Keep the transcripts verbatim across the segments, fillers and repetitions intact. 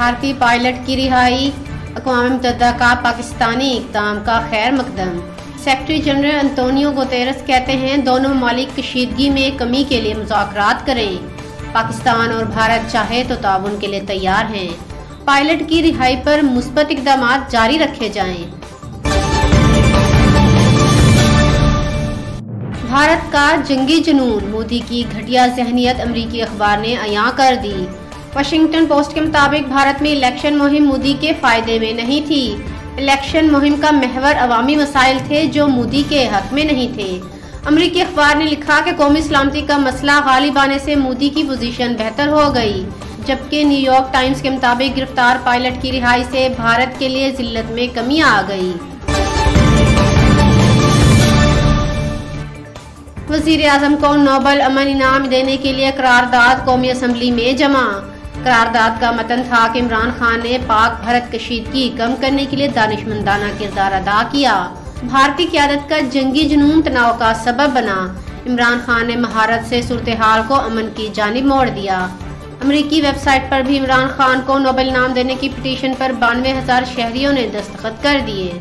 भारतीय पायलट की रिहाई, अक़वाम मुत्तहिदा का पाकिस्तानी इक़दाम का खैर मकदम। सेक्रेटरी जनरल अंतोनियो गुतेरेस कहते हैं दोनों ममालिक कशीदगी में कमी के लिए मुज़ाकरात करें। पाकिस्तान और भारत चाहे तो ताउन के लिए तैयार हैं। पायलट की रिहाई पर मुस्बत इक़दामात जारी रखे जाएं। भारत का जंगी जुनून, मोदी की घटिया ज़हनियत अमरीकी अखबार ने अयां कर दी। वाशिंगटन पोस्ट के मुताबिक भारत में इलेक्शन मुहिम मोदी के फायदे में नहीं थी। इलेक्शन मुहिम का महवर अवामी मसाइल थे जो मोदी के हक में नहीं थे। अमरीकी अखबार ने लिखा कि कौमी सलामती का मसला गालिब आने से मोदी की पोजीशन बेहतर हो गई, जबकि न्यूयॉर्क टाइम्स के मुताबिक गिरफ्तार पायलट की रिहाई से भारत के लिए जिल्लत में कमी आ गई। वज़ीर आज़म को नोबल अमन इनाम देने के लिए करारदाद कौमी असम्बली में जमा। करारदाद का मतन था कि इमरान खान ने पाक भारत कशीदगी कम करने के लिए दानिशमंदाना किरदार अदा किया। भारतीय क़यादत का जंगी जुनून तनाव का सबब बना। इमरान खान ने महारत से सूरत हाल को अमन की जानिब मोड़ दिया। अमरीकी वेबसाइट पर भी इमरान खान को नोबल इनाम देने की पिटीशन पर बानवे हजार शहरियों ने दस्तखत कर दिए।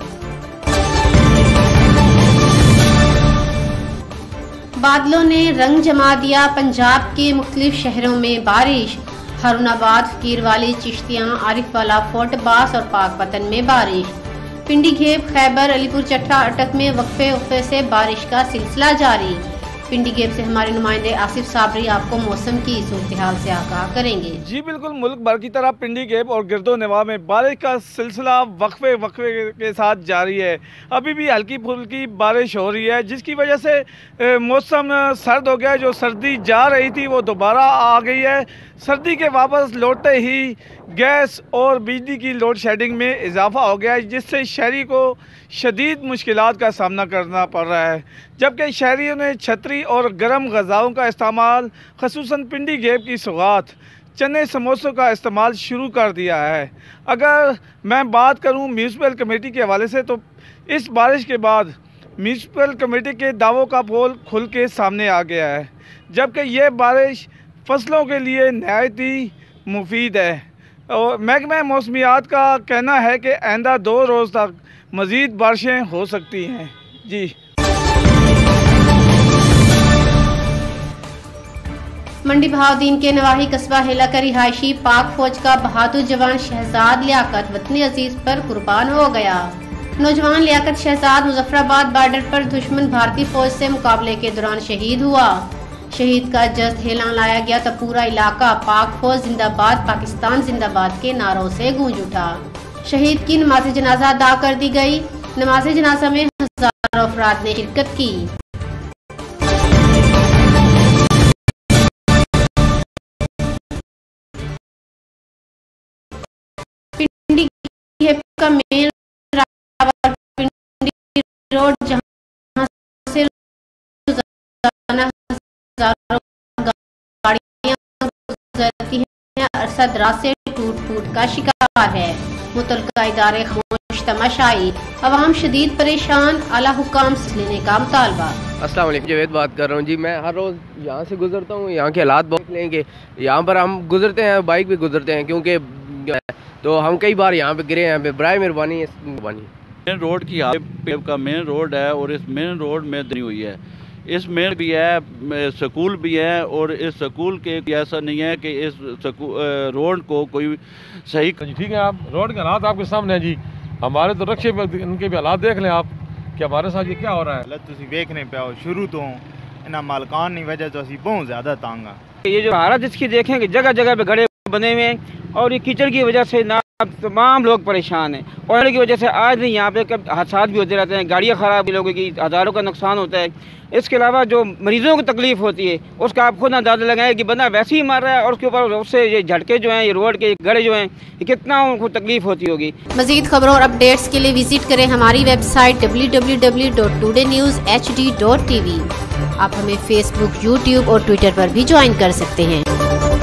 बादलों ने रंग जमा दिया, पंजाब के मुख्तलिफ शहरों में बारिश। हारूनाबाद, फकीरवाली, चिश्तियां, आरिफवाला, फोर्ट बास और पाकपतन में बारिश। पिंडी घेप, खैबर, अलीपुर चट्टा, अटक में वक्फे वक्फे से बारिश का सिलसिला जारी। पिंडी घेप से हमारे नुमाइंदे आसिफ साबरी आपको मौसम की सूरत हाल से आगाह करेंगे। जी बिल्कुल, मुल्क भर की तरह पिंडी घेप और गिरदो नवा में बारिश का सिलसिला वक्फे वक्फे के साथ जारी है। अभी भी हल्की फुल्की बारिश हो रही है, जिसकी वजह से मौसम सर्द हो गया। जो सर्दी जा रही थी वो दोबारा आ गई है। सर्दी के वापस लौटते ही गैस और बिजली की लोड शेडिंग में इजाफा हो गया है, जिससे शहरी को शदीद मुश्किलात का सामना करना पड़ रहा है। जबकि शहरियों ने छतरी और गर्म ग़िज़ाओं का इस्तेमाल, ख़ुसूसन पिंडी घेप की सौगात, चने समोसों का इस्तेमाल शुरू कर दिया है। अगर मैं बात करूं म्यूनसिपल कमेटी के हवाले से, तो इस बारिश के बाद म्यूनसिपल कमेटी के दावों का पोल खुल के सामने आ गया है, जबकि ये बारिश फसलों के लिए नहायत ही मुफीद है। और महकमा मौसमियात का कहना है कि आइंदा दो रोज़ तक मज़ीद बारिशें हो सकती हैं। जी मंडी बहाउद्दीन के नवाही कस्बा हेला का रिहायशी पाक फौज का बहादुर जवान शहजाद लियाकत वतन अजीज पर कुर्बान हो गया। नौजवान लियाकत शहजाद मुजफ्फराबाद बॉर्डर पर दुश्मन भारतीय फौज से मुकाबले के दौरान शहीद हुआ। शहीद का जस्द हेला लाया गया तो पूरा इलाका पाक फौज जिंदाबाद, पाकिस्तान जिंदाबाद के नारों से गूंज उठा। शहीद की नमाज जनाजा अदा कर दी गई। नमाज जनाजा में हजारों अफराद ने शिरकत की। पिंडी घेप का मेन पिंडी रोड, जहां से रोजाना हजारों गाड़ियां गुजरती हैं, अरसा दराज से टूट फूट का शिकार है। मुतल्लिका इदारे खामोश तमाशाई, अवाम शदीद परेशान, आला हुकाम से लेने का मुतालबा। अस्सलाम वालेकुम, जवेद बात कर रहा हूँ जी। मैं हर रोज़ यहाँ से गुजरता हूँ, यहाँ के हालात बहुत लेंगे। यहाँ पर हम गुजरते हैं, बाइक भी गुजरते हैं, क्योंकि तो हम कई बार यहाँ पे गिरे हैं। पे बराए मेहरबानी मेहरबानी मेन रोड की का मेन रोड है और इस मेन रोड में बनी हुई है। इस मेन भी है, स्कूल भी है, और इस स्कूल के ऐसा नहीं है कि इस रोड को कोई सही। ठीक है, आप रोड के हालात आपके सामने हैं जी। हमारे तो रक्षे इनके भी हालात देख लें आप कि हमारे साथ ये क्या हो रहा है। तुम देखने पे आओ, शुरू तो इन्हें मालकान की वजह तो असी बहुत ज़्यादा तंग आ। ये जो हालत इसकी देखें कि जगह जगह पे गड्ढे बने हुए हैं, और ये कीचड़ की वजह से ना तमाम लोग परेशान हैं। और की वजह से आज भी यहाँ पे कब हादसा भी होते रहते हैं, गाड़ियाँ ख़राब, लोगों की हज़ारों का नुकसान होता है। इसके अलावा जो मरीजों को तकलीफ होती है उसका आप खुद अंदाज़ा लगाएं कि बंदा वैसे ही मर रहा है, और उसके ऊपर उससे ये झटके जो हैं, ये रोड के गड्ढे जो हैं, ये कितना उनको तकलीफ होती होगी। मज़ीद खबरों और अपडेट्स के लिए विजिट करें हमारी website W W W dot today news H D dot T V. आप हमें फेसबुक, यूट्यूब और ट्विटर पर भी ज्वाइन कर सकते हैं।